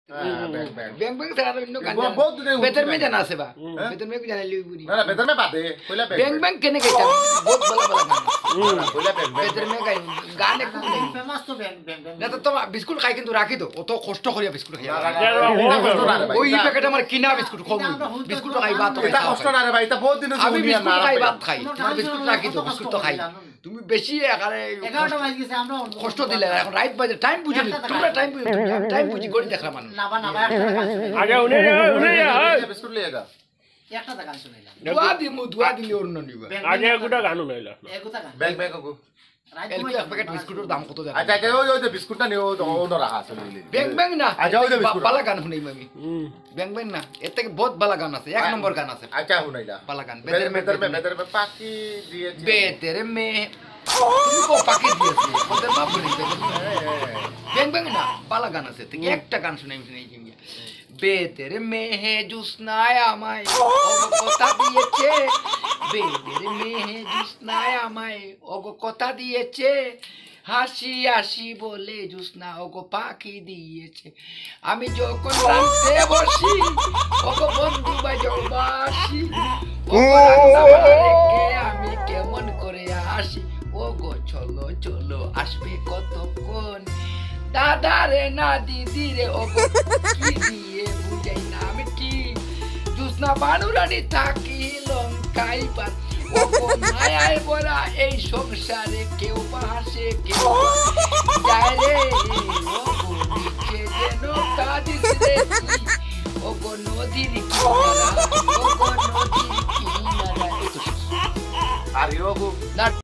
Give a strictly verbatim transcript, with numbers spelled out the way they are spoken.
bank bank सारा इन्नो कान बेहतर में जाना से बा बेहतर में भी जाने ली पूरी ना बेहतर में बात है पहला बैंक बैंक केने कहता बहुत बड़ा बड़ा गाना पहला बैंक बेहतर में गाय गाने को नहीं फेमस तो बैंक बैंक ना तो तुम बिस्कुट खाई किंतु राखी दो तो कष्ट करिया बिस्कुट खाइया ওই ওই প্যাকেট আমার কিনা বিস্কুট খাও বিস্কুট তো খাই বাত এটা কষ্ট না রে ভাই এটা বহুত দিন আমি বিস্কুট খাই বাত খাই তোমার বিস্কুট রাখি তো বিস্কুট তো খাই তুমি বেশি আরে এগারোটা বাজে গেছে আমরা কষ্ট দিলে এখন রাইট বাজে টাইম বুঝি তোমরা টাইম বুঝি টাইম বুঝি করে দেখলা মানুষ নাবা নাবা একটা গান শুনাইলাম আগে উনি উনি বিস্কুট লিয়েগা একটা গান শুনাইলাম দুয়া দিমু দুয়া দিলে ওর ননিবা আগে একটা গান শুনাইলা এগুতা গান ব্যাংক ব্যাংক কো এলপি এক প্যাকেট বিস্কুটের দাম কত জানো আচ্ছা আচ্ছা ওই ওই বিস্কুটটা নিও ওনো রাখা আছে ব্যাংক ব্যাংক না আচ্ছা ওই বিস্কুট বালা গান শুনাই আমি ব্যাংক ব্যাংক না এর থেকে বহুত বালা গান আছে এক নম্বর গান আছে আচ্ছা শুনাইলা বালা গান বেতের বেতের বেতের পাকি দিয়েছে বেতের মে তুমি কো পাকি দিয়েছে ওদের বাপ বলি ব্যাংক ব্যাংক না বালা গান আছে তুমি একটা গান শুনাই শুনাই কি বেতের মেহে জুসনায় আমায় ওগো কথা দিয়েছে বেতের মেহে জুসনায় আমায় ওগো কথা দিয়েছে হাসি হাসি বলে জুসনা ওগো পাখি দিয়েছে আমি যখন রাখতে বসি ওগো বন্ধু বাজবাসি ওগো রান্না রেখে আমি কেমন করে আসি ওগো চলো চলো আসবে কতক্ষণ দাদা রে না দিদি রে ওগো কি দিয়ে বুঝাই না আমি কি জুসনা বানুরানি থাকি লঙ্কাই পান ওগো মায়ায় বলা এই সংসারে কেউ হাসে কেউ যায় রে ওগো নিচে যেন কাঁদিস রে ওগো নদীর কিনারা ওগো নদীর কিনারা আর ওগো না